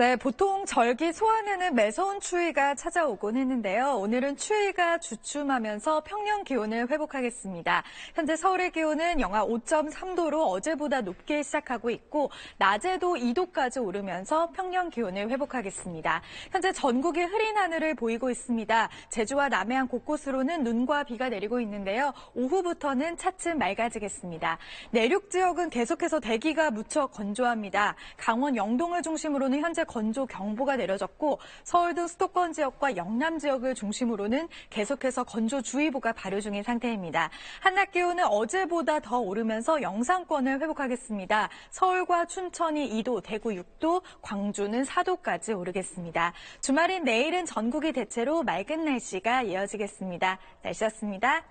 네, 보통 절기 소환에는 매서운 추위가 찾아오곤 했는데요. 오늘은 추위가 주춤하면서 평년 기온을 회복하겠습니다. 현재 서울의 기온은 영하 5.3도로 어제보다 높게 시작하고 있고 낮에도 2도까지 오르면서 평년 기온을 회복하겠습니다. 현재 전국이 흐린 하늘을 보이고 있습니다. 제주와 남해안 곳곳으로는 눈과 비가 내리고 있는데요. 오후부터는 차츰 맑아지겠습니다. 내륙 지역은 계속해서 대기가 무척 건조합니다. 강원 영동을 중심으로는 현재 건조 경보가 내려졌고 서울 등 수도권 지역과 영남 지역을 중심으로는 계속해서 건조주의보가 발효 중인 상태입니다. 한낮 기온은 어제보다 더 오르면서 영상권을 회복하겠습니다. 서울과 춘천이 2도, 대구 6도, 광주는 4도까지 오르겠습니다. 주말인 내일은 전국이 대체로 맑은 날씨가 이어지겠습니다. 날씨였습니다.